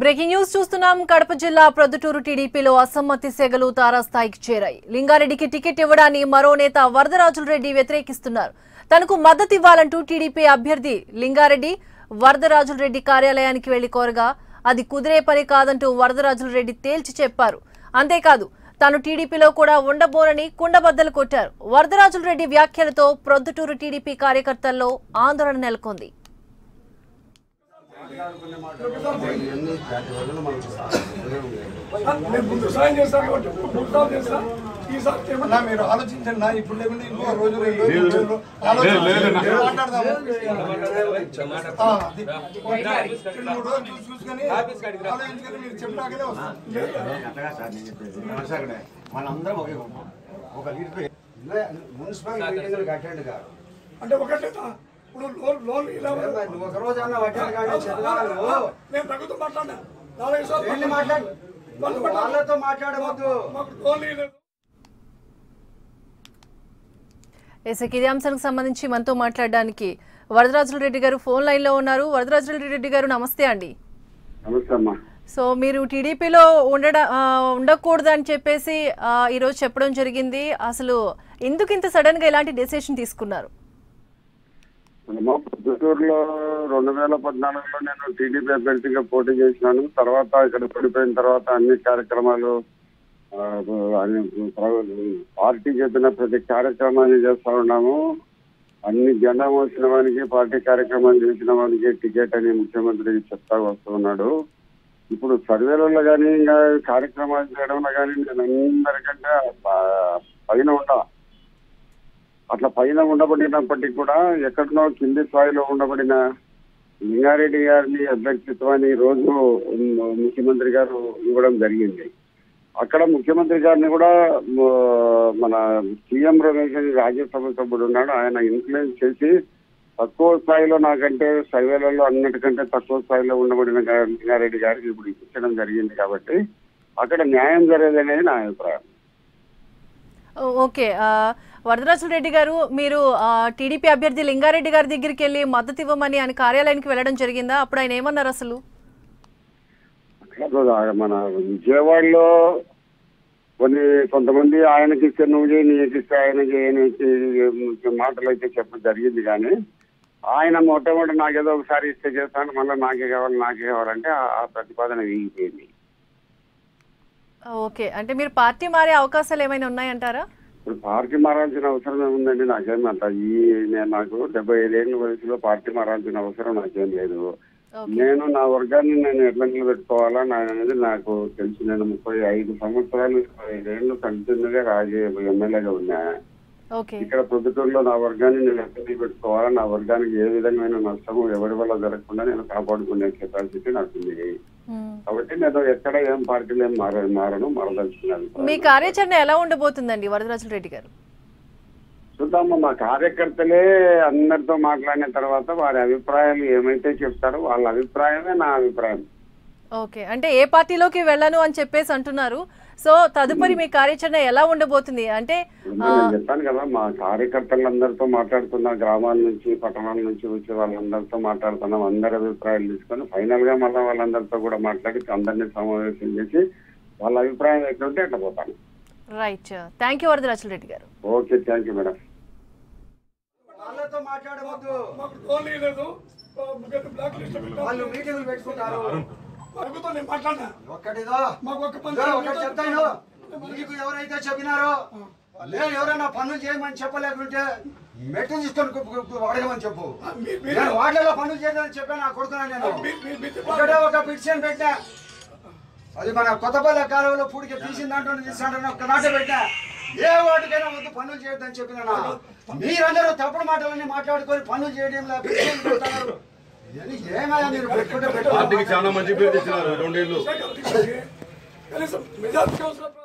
Breaking news చూస్తున్నాం. కడప జిల్లా ప్రొద్దుటూరు టీడీపీలో అసమ్మతి సెగలు తారాస్థాయికి చేరాయి. లింగారెడ్డికి టికెట్ ఇవ్వడాన్ని మరో నేత వరదరాజులరెడ్డి వ్యతిరేకిస్తున్నారు. తనకు మద్దతు ఇవ్వాలంటూ టీడీపీ అభ్యర్థి లింగారెడ్డి వరదరాజులరెడ్డి కార్యాలయానికి వెళ్లి కోరగా అది కుదిరే పని కాదంటూ వరదరాజులరెడ్డి తేల్చి చెప్పారు. అంతేకాదు తాను టీడీపీలో కూడా ఉండబోనని కుండబద్దలు కొట్టారు. వరదరాజులరెడ్డి వ్యాఖ్యలతో ప్రొద్దుటూరు టీడీపీ కార్యకర్తల్లో ఆందోళన నెలకొంది. మీరు ఆలోచించండి. ఇప్పుడు లేకుంటే ఇంకో రోజు చూసుకొని ఆలోచించుకొని మీరు చెప్పడాకనే వస్తుంది. మనందరం ఒక మున్సిపల్ మీటింగ్లు కట్టండి కాదు అంటే ఒకటే ఇప్పుడు లోన్ ఇలా ఒక రోజు అన్న నేను ప్రభుత్వం మాట్లాడినా వాళ్ళతో మాట్లాడవద్దు. ఇదే అంశానికి సంబంధించి మనతో మాట్లాడడానికి వరదరాజులరెడ్డి గారు ఫోన్ లైన్ లో ఉన్నారు. వరదరాజులరెడ్డి గారు నమస్తే అండి. సో మీరు టీడీపీలో ఉండకూడదు అని చెప్పేసి ఈ రోజు చెప్పడం జరిగింది. అసలు ఎందుకు ఇంత సడన్ గా ఇలాంటి డెసిషన్ తీసుకున్నారు? పొద్దుటూరులో 2014లో నేను టీడీపీ అభ్యర్థిగా పోటీ చేసినాను. తర్వాత ఇక్కడ పడిపోయిన తర్వాత అన్ని కార్యక్రమాలు పార్టీ చెప్పిన ప్రతి కార్యక్రమాన్ని చేస్తా ఉన్నాము. అన్ని జెండా మోసిన వానికి పార్టీ కార్యక్రమాలు చేసిన వానికి టికెట్ అని ముఖ్యమంత్రి చెప్తా వస్తూ ఉన్నాడు. ఇప్పుడు సర్వేలలో కానీ ఇంకా కార్యక్రమాలు చేయడంలో కానీ నేను అందరికంటే పైన ఉండా. అట్లా పైన ఉండబడినప్పటికీ కూడా ఎక్కడనో కింది స్థాయిలో ఉండబడిన లింగారెడ్డి గారిని అభ్యర్థిత్వాన్ని ఈ రోజు ముఖ్యమంత్రి గారు ఇవ్వడం జరిగింది. అక్కడ ముఖ్యమంత్రి గారిని కూడా మన సీఎం రమేష్ రాజ్యసభ సభ్యుడు ఉన్నాడు. ఆయన ఇన్ఫ్లుయెన్స్ చేసి తక్కువ స్థాయిలో నాకంటే సర్వేలలో అన్నిటికంటే తక్కువ స్థాయిలో ఉండబడిన లింగారెడ్డి గారికి ఇప్పుడు ఇప్పించడం జరిగింది. కాబట్టి అక్కడ న్యాయం జరగదనేది నా అభిప్రాయం. ఓకే, వరదరాజులరెడ్డి గారు మీరు టీడీపీ అభ్యర్థి లింగారెడ్డి గారి దగ్గరికి వెళ్ళి మద్దతు ఇవ్వమని ఆయన కార్యాలయానికి వెళ్ళడం జరిగిందా? అప్పుడు ఆయన ఏమన్నారు? అసలు మన విజయవాడలో కొంతమంది ఆయనకి ఇస్తే నువ్వు చేయి, నీకు ఇస్తే ఆయన చేయని మాటలు అయితే చెప్పడం జరిగింది. కానీ ఆయన మొట్టమొదటి నాకేదో ఒకసారి ఇస్తే చేస్తాను, మళ్ళీ నాకే కావాలంటే ఆ ప్రతిపాదన వీగిపోయింది. ఓకే, అంటే మీరు పార్టీ మారే అవకాశాలు ఏమైనా ఉన్నాయంటారా? ఇప్పుడు పార్టీ మారాల్సిన అవసరం ఏముందండి? నాకేం అంట నాకు 75 ఏళ్ళ వయసులో పార్టీ మారాల్సిన అవసరం నాకేం లేదు. నేను నా వర్గాన్ని నేను ఎట్లా నిలబెట్టుకోవాలా అనేది నాకు తెలుసు. నేను 35 సంవత్సరాలు 25 ఏళ్ళు కంటిన్యూగా ఎమ్మెల్యేగా ఉన్నా. ఇక్కడ ప్రొద్దుటూరులో నా వర్గాన్ని నేను ఎట్లా నిలబెట్టుకోవాలా, నా వర్గానికి ఏ విధమైన నష్టము ఎవరి వల్ల జరగకుండా నేను కాపాడుకునే కెపాసిటీ నాకుంది. కాబట్టి నేను ఎక్కడ ఏం పార్టీలు ఏం మారదలుచుకున్నాను. మీ కార్యాచరణ ఎలా ఉండబోతుందండి వరదరాజులరెడ్డి గారు? చూద్దాము. మా కార్యకర్తలే అందరితో మాట్లాడిన తర్వాత వారి అభిప్రాయాలు ఏమైతే చెప్తారో వాళ్ళ అభిప్రాయమే నా అభిప్రాయం. ఓకే, అంటే ఏ పార్టీలోకి వెళ్ళను అని చెప్పేసి అంటున్నారు. సో తదుపరి మీ కార్యాచరణ ఎలా ఉండబోతుంది? అంటే నేను చెప్పాను కదా, మా కార్యకర్తలందరితో మాట్లాడుతున్నా, గ్రామాల నుంచి పట్టణాల నుంచి వచ్చి వాళ్ళందరితో మాట్లాడుతున్నాం. అందరి అభిప్రాయాలు తీసుకొని ఫైనల్ గా మళ్ళీ వాళ్ళందరితో కూడా మాట్లాడి అందరినీ సమావేశం చేసి వాళ్ళ అభిప్రాయం ఎట్లుంటే అట్లా పోతాను. రైట్, థ్యాంక్ యూ వరదరాజులరెడ్డి గారు. Okay, thank you madam. వాళ్ళతో మాట్లాడవద్దు. వాళ్ళు మీటింగ్లు పెట్టుకుంటారు. చెప్తాను, మీకు ఎవరైతే చెప్పినారో నేను ఎవరైనా పనులు చేయమని చెప్పలేకుంటే మెట్టు తీసుకొని అడగమని చెప్పు. నేను వాటిలో పనులు చేయదని చెప్పాను నా కొడుకున్నా. నేను ఒకటే ఒక పిటిషన్ పెట్టా, అది మన కొత్తపల్లి కాలువలో పూడికి తీసిన దాంట్లో తీసాడని ఒక నాట పెట్టా. ఏ వాటికైనా వద్దు పనులు చేయొద్దని చెప్పినా. మీరందరూ తప్పుడు మాటలన్నీ మాట్లాడుకొని పనులు చేయడం పెడతారు. ఏమైనా మీరు పెట్టుకుంటే చాలా మంచి పేరు తెచ్చినారు 2 ఏళ్ళు.